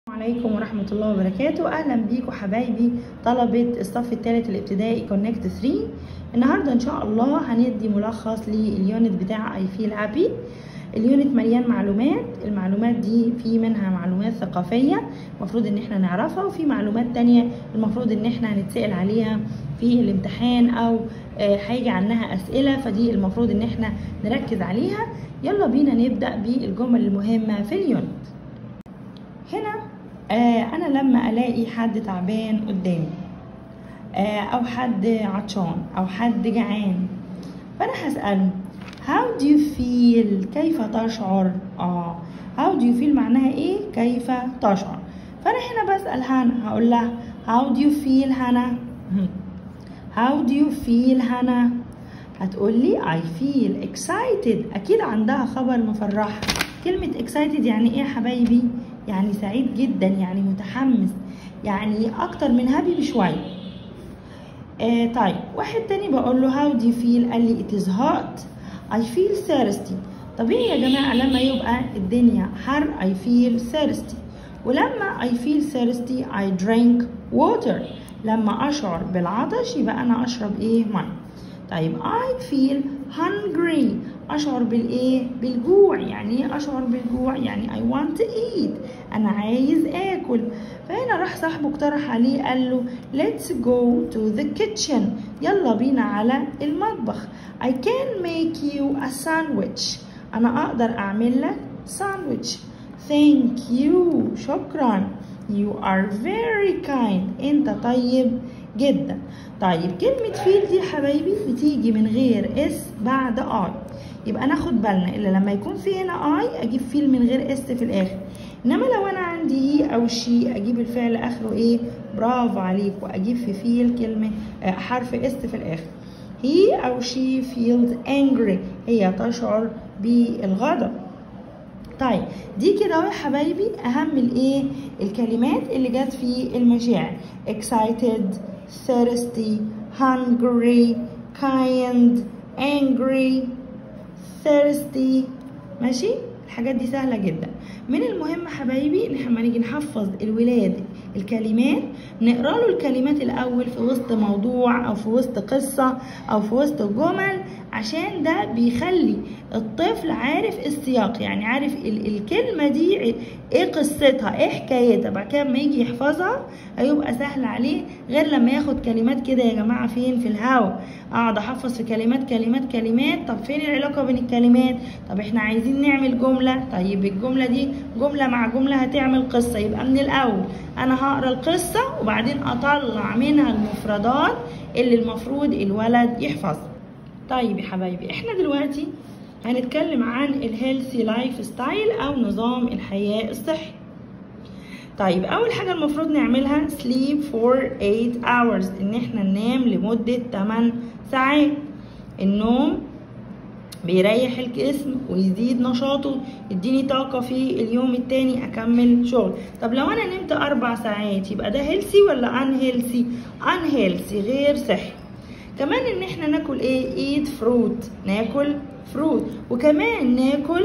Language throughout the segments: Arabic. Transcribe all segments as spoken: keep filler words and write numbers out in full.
السلام عليكم ورحمة الله وبركاته. أهلا بيكم حبايبي طلبة الصف الثالث الابتدائي كونكت ثلاثة. النهاردة إن شاء الله هندي ملخص لليونت بتاع I feel happy. اليونت مليان معلومات، المعلومات دي في منها معلومات ثقافية المفروض إن احنا نعرفها، وفي معلومات تانية المفروض إن احنا هنتسأل عليها في الامتحان أو هيجي عنها أسئلة، فدي المفروض إن احنا نركز عليها. يلا بينا نبدأ بالجمل المهمة في اليونت. هنا آه أنا لما ألاقي حد تعبان قدامي آه أو حد عطشان أو حد جعان، فأنا هسأله how do you feel؟ كيف تشعر؟ آه how do you feel معناها إيه؟ كيف تشعر. فأنا هنا بسأل هنا هقول لها how do you feel هنا؟ how do you feel هنا؟ هتقول لي I feel excited. أكيد عندها خبر مفرح. كلمة excited يعني إيه يا حبايبي؟ يعني سعيد جدا، يعني متحمس، يعني اكتر من هابي بشويه. آه طيب واحد تاني بقول له how do you feel؟ قال لي it is hot. I feel thirsty. طبيعي يا جماعه لما يبقى الدنيا حر I feel thirsty، ولما I feel thirsty I drink water. لما اشعر بالعطش يبقى انا اشرب ايه؟ ميه. طيب I feel hungry. أشعر بالإيه؟ بالجوع. يعني إيه أشعر بالجوع؟ يعني I want to eat. أنا عايز آكل. فهنا راح صاحبه اقترح عليه قال له let's go to the kitchen. يلا بينا على المطبخ. I can make you a sandwich. أنا أقدر أعمل لك ساندويتش. Thank you. شكرا. You are very kind. أنت طيب جدا. طيب كلمة فيل دي حبايبي بتيجي من غير اس بعد اي، يبقى ناخد بالنا الا لما يكون في هنا اي اجيب فيل من غير اس في الاخر، انما لو انا عندي هي او شي اجيب الفعل اخره ايه؟ برافو عليك، واجيب في فيل كلمة حرف اس في الاخر. هي او شي feels angry. هي تشعر بالغضب. طيب دي كده اهو يا حبايبي اهم الايه؟ الكلمات اللي جت في المشاعر. excited، thirsty، hungry، kind، angry، thirsty. ماشي؟ الحاجات دي سهلة جدا. من المهم حبايبي ان احنا لما نيجي نحفظ الولاد الكلمات نقرا له الكلمات الاول في وسط موضوع او في وسط قصة او في وسط جمل، عشان ده بيخلي الطفل عارف السياق، يعني عارف ال الكلمة دي ايه قصتها، ايه حكايتها. بعد كده لما يجي يحفظها هيبقى سهل عليه، غير لما ياخد كلمات كده يا جماعة فين؟ في الهوا. اقعد احفظ في كلمات كلمات كلمات. طب فين العلاقة بين الكلمات؟ طب احنا عايزين نعمل جملة. طيب الجملة دي جملة مع جملة هتعمل قصة، يبقى من الاول انا هقرا القصة وبعدين اطلع منها المفردات اللي المفروض الولد يحفظها. طيب يا حبايبي احنا دلوقتي هنتكلم عن الهيلثي لايف ستايل او نظام الحياة الصحي. طيب اول حاجة المفروض نعملها sleep for eight hours، ان احنا ننام لمدة ثماني ساعات. النوم بيريح الجسم ويزيد نشاطه، يديني طاقة في اليوم التاني اكمل شغل. طب لو انا نمت اربع ساعات يبقى ده هيلثي ولا ان هيلثي؟ ان هيلثي، غير صحي. كمان ان احنا ناكل ايه؟ eat fruit، ناكل فروت، وكمان ناكل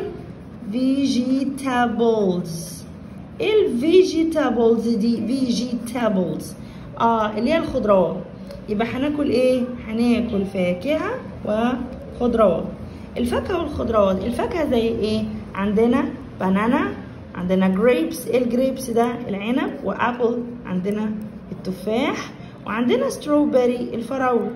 vegetables. ايه الفيجيتابلز دي؟ vegetables اه اللي هي الخضروات. يبقى هناكل ايه؟ هناكل فاكهة وخضروات. الفاكهة والخضروات، الفاكهة زي ايه؟ عندنا بنانا، عندنا جريبس. ايه الجريبس ده؟ العنب. وابل عندنا التفاح، وعندنا ستروبري الفراولة.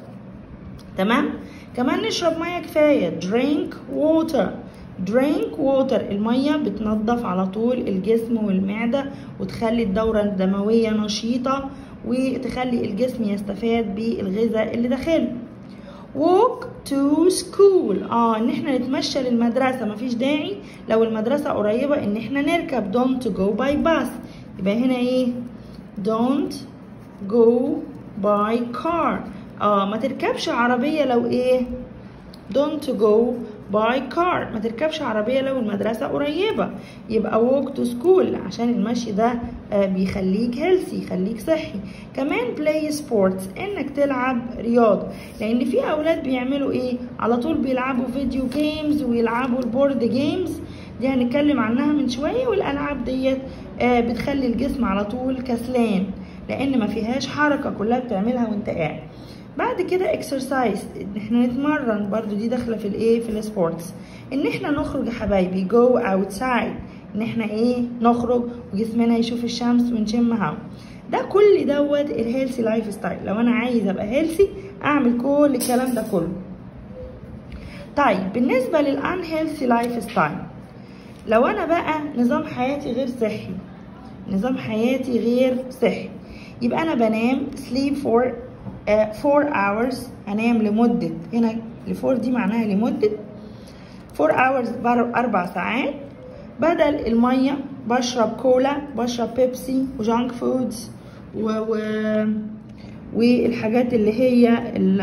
تمام؟ كمان نشرب ميه كفايه. drink water. drink water. الميه بتنظف على طول الجسم والمعده وتخلي الدوره الدمويه نشيطه وتخلي الجسم يستفاد بالغذاء اللي داخله. walk to school. اه ان احنا نتمشى للمدرسه، مفيش داعي لو المدرسه قريبه ان احنا نركب. don't go by bus. يبقى هنا ايه؟ don't go by car. اه ما تركبش عربية لو ايه؟ don't go by car. ما تركبش عربية لو المدرسة قريبة. يبقى walk to school عشان المشي ده آه بيخليك healthy، يخليك صحي. كمان play sports، انك تلعب رياضة، لان في اولاد بيعملوا ايه؟ على طول بيلعبوا فيديو جيمز ويلعبوا البورد جيمز. دي هنتكلم عنها من شوية، والالعاب ديت آه بتخلي الجسم على طول كسلان لان ما فيهاش حركه، كلها بتعملها وانت قاعد. بعد كده اكسرسايز، ان احنا نتمرن، برضو دي داخله في الايه في السبورتس، ان احنا نخرج يا حبايبي، جو اوتسايد، ان احنا ايه نخرج وجسمنا يشوف الشمس ونشم هوا. ده كل دوت الهيلثي لايف ستايل. لو انا عايز ابقى هيلثي اعمل كل الكلام ده كله. طيب بالنسبه للان هيلثي لايف ستايل، لو انا بقى نظام حياتي غير صحي، نظام حياتي غير صحي، يبقى انا بنام sleep for uh, four hours، انام لمده، هنا لفور دي معناها لمده four hours، اربع ساعات. بدل الميه بشرب كولا، بشرب بيبسي وجانك فودز و... و... والحاجات اللي هي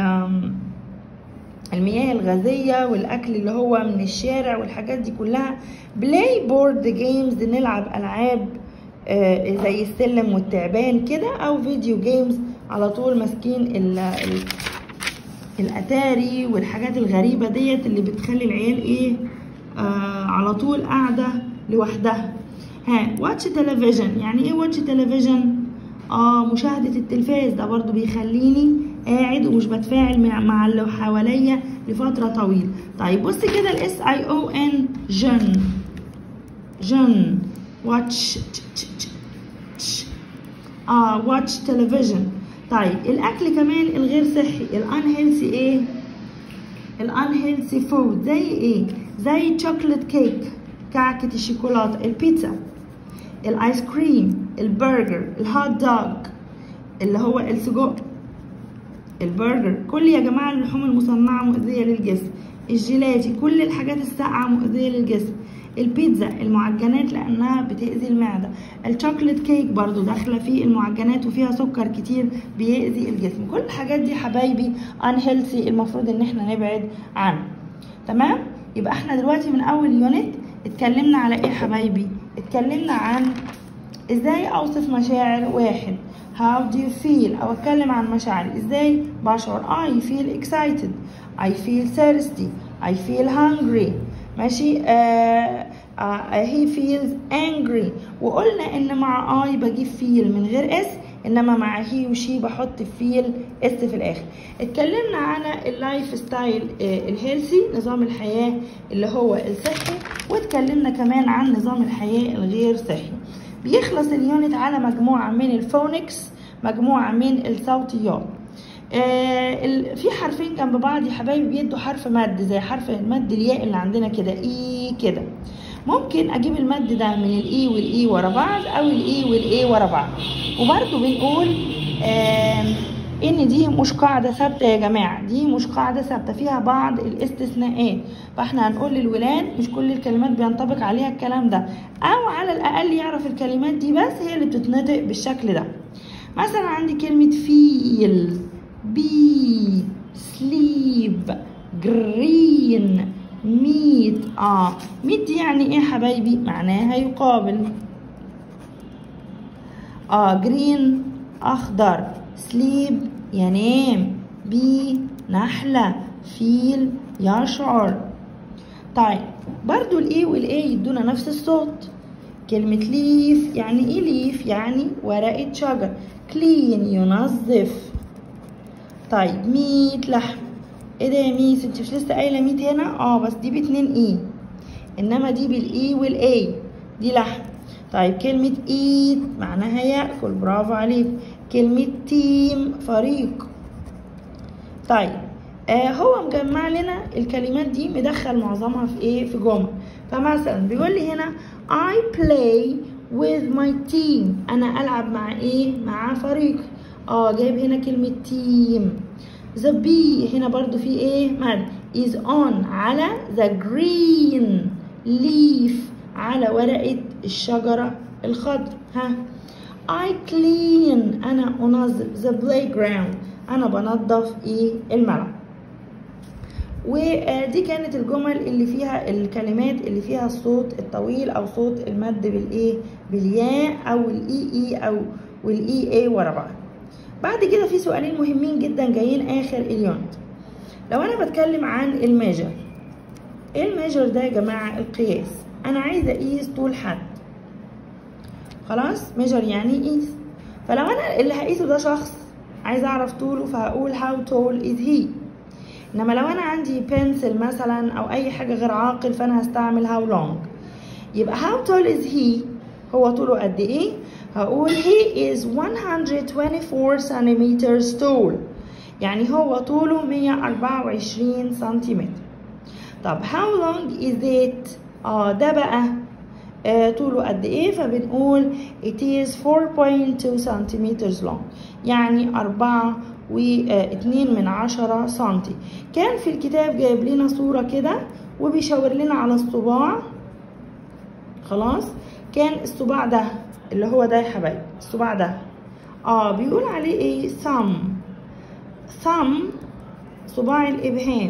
المياه الغازيه والاكل اللي هو من الشارع والحاجات دي كلها. بلاي بورد جيمز، نلعب العاب آه زي السلم والتعبان كده، او فيديو جيمز على طول ماسكين ال... ال... الاتاري والحاجات الغريبه ديت اللي بتخلي العيال ايه آه على طول قاعده لوحدها. ها واتش تلفزيون، يعني ايه واتش تلفزيون؟ اه مشاهده التلفاز، ده برضو بيخليني قاعد ومش بتفاعل مع اللي حواليا لفتره طويله. طيب بص كده الاس اي او ان، جن جن واتش اه واتش تلفزيون. طيب الاكل كمان الغير صحي، الان هيلثي ايه؟ الان هيلثي فود زي ايه؟ زي شوكليت كيك، كعكه الشوكولاته، البيتزا، الايس كريم، البرجر، الهوت دوج اللي هو السجق، البرجر، كل يا جماعه اللحوم المصنعه مؤذيه للجسم، الجيلاتي، كل الحاجات الساقعه مؤذيه للجسم، البيتزا، المعجنات لانها بتأذي المعده، الشوكليت كيك برضو داخله في المعجنات وفيها سكر كتير بيأذي الجسم. كل الحاجات دي حبايبي ان هيلثي، المفروض ان احنا نبعد عنها. تمام؟ يبقى احنا دلوقتي من اول يونت اتكلمنا على ايه حبايبي؟ اتكلمنا عن ازاي اوصف مشاعر واحد، how do you feel، او اتكلم عن مشاعري ازاي بشعر. I feel excited، I feel thirsty، I feel hungry، ماشي. آه آه he feels angry. وقلنا ان مع I بجيب feel من غير اس، انما مع he وشي بحط feel اس في الاخر. اتكلمنا على اللايف ستايل آه الهيلثي، نظام الحياه اللي هو الصحي، واتكلمنا كمان عن نظام الحياه الغير صحي. بيخلص اليونت على مجموعه من الفونكس، مجموعه من الصوتيات. آه في حرفين جنب بعض يا حبايبي بيدوا حرف مد، زي حرف المد الياء اللي عندنا كده، اي كده. ممكن اجيب المد ده من الاي والاي ورا بعض، او الاي والاي ورا بعض. وبرده بنقول آه ان دي مش قاعده ثابته يا جماعه، دي مش قاعده ثابته، فيها بعض الاستثناءات. فاحنا هنقول للولاد مش كل الكلمات بينطبق عليها الكلام ده، او على الاقل يعرف الكلمات دي بس هي اللي بتتنطق بالشكل ده. مثلا عندي كلمه فيل، بي، سليب، جرين، ميت. اه ميت دي يعني ايه حبايبي؟ معناها يقابل. اه جرين اخضر، سليب ينام، بي نحلة، فيل يشعر. طيب برضو الاي والاي يدونا نفس الصوت. كلمة ليف يعني ايه؟ ليف يعني ورقة شجر، كلين ينظف. طيب ميت لحم. ايه ده يا ميس انت مش لسه قايله ميت هنا؟ اه بس دي باتنين اي، انما دي بالاي والاي، دي لحم. طيب كلمه ايت معناها ياكل، برافو عليك. كلمه تيم فريق. طيب آه هو مجمع لنا الكلمات دي، مدخل معظمها في ايه؟ في جمل. فمثلا بيقول لي هنا I play with my team، انا العب مع ايه؟ مع فريق. اه جايب هنا كلمه تيم. the bee هنا برضو في ايه؟ مد. is on على the green leaf، على ورقة الشجرة الخضراء. ها I clean أنا أنظف the playground، أنا بنظف ايه؟ الملعب. ودي كانت الجمل اللي فيها الكلمات اللي فيها الصوت الطويل او صوت المد بالايه؟ بالياء او الاي اي او والاي اي ورا بعض. بعد كده في سؤالين مهمين جدا جايين اخر اليونت. لو انا بتكلم عن الميجر، ايه الميجر ده يا جماعه؟ القياس. انا عايزه اقيس طول حد، خلاص measure يعني قيس. فلو انا اللي هقيسه ده شخص عايزه اعرف طوله فهقول how tall is he. انما لو انا عندي pencil مثلا او اي حاجه غير عاقل فانا هستعمل how long. يبقى how tall is he هو طوله قد ايه؟ هقول he is one hundred twenty-four centimeters tall، يعني هو طوله مية وأربعة وعشرين سنتيمتر. طب how long is it؟ اه ده بقى آه طوله قد ايه؟ فبنقول it is four point two centimeters long، يعني أربعة واتنين من عشرة سنتي. كان في الكتاب جايب لنا صورة كده وبيشاور لنا على الصباع. خلاص، كان الصباع ده اللي هو ده يا حبايبي، الصباع ده اه بيقول عليه ايه؟ thumb. thumb صباع الابهام،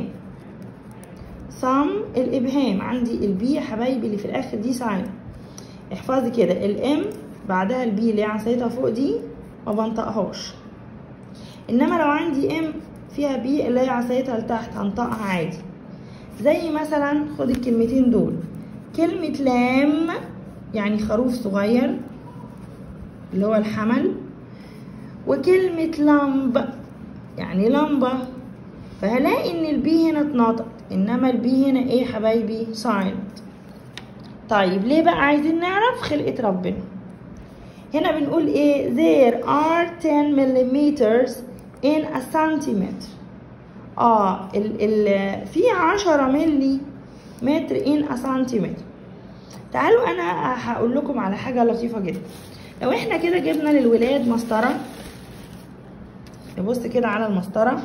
thumb الابهام. عندي البي يا حبايبي اللي في الاخر دي ساين، احفظي كده الام بعدها البي اللي هي عصايتها فوق دي ما بنطقهاش، انما لو عندي ام فيها بي اللي هي عصايتها لتحت هنطقها عادي. زي مثلا خد الكلمتين دول، كلمة لام يعني خروف صغير اللي هو الحمل، وكلمة لمب يعني لمبة. فهلاقي ان البي هنا اتنطقت انما البي هنا ايه يا حبايبي؟ سايلنت. طيب ليه بقى عايزين نعرف خلقة ربنا؟ هنا بنقول ايه؟ there are ten millimeters in a centimeter. اه ال ال في عشرة ملي متر in a centimeter. تعالوا انا هقول لكم على حاجة لطيفة جدا. لو احنا كده جبنا للولاد مسطرة، نبص كده على المسطرة،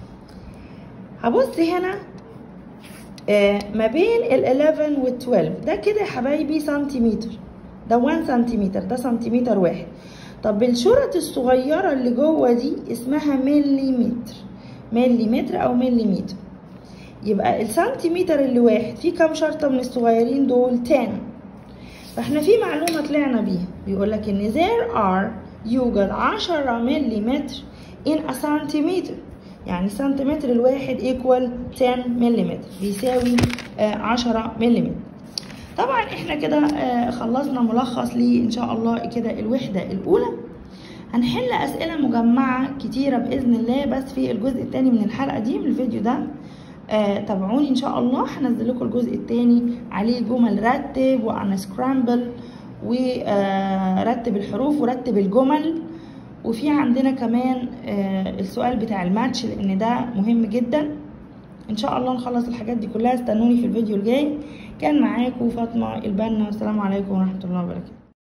هبص هنا آه ما بين ال eleven وال twelve ده كده يا حبايبي سنتيمتر، ده واحد سنتيمتر، ده سنتيمتر واحد. طب الشرط الصغيرة اللي جوه دي اسمها مليمتر، مليمتر او مليمتر. يبقى السنتيمتر اللي واحد فيه كام شرطة من الصغيرين دول؟ عشرة. فاحنا في معلومة طلعنا بيها، بيقولك ان there are يوجد عشرة مليمتر in a centimeter، يعني سنتيمتر الواحد equal عشرة مليمتر، بيساوي عشرة مليمتر. طبعا احنا كده خلصنا ملخص لي ان شاء الله كده الوحدة الاولى. هنحل اسئلة مجمعة كتيرة باذن الله بس في الجزء الثاني من الحلقة دي من الفيديو ده. آه تابعوني ان شاء الله، هنزل لكم الجزء الثاني عليه جمل رتب وعن سكرامبل ورتب الحروف ورتب الجمل، وفي عندنا كمان آه السؤال بتاع الماتش لان ده مهم جدا. ان شاء الله نخلص الحاجات دي كلها، استنوني في الفيديو الجاي. كان معاكم فاطمة البنا، والسلام عليكم ورحمة الله وبركاته.